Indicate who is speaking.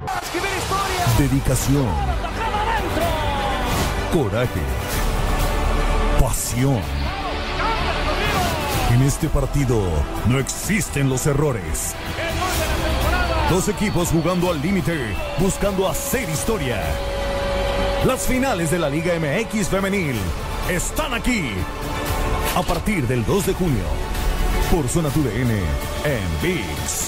Speaker 1: Dedicación, coraje, pasión. En este partido no existen los errores. Dos equipos jugando al límite, buscando hacer historia. Las finales de la Liga MX Femenil están aquí. A partir del 2 de junio, por Zona TUDN en ViX.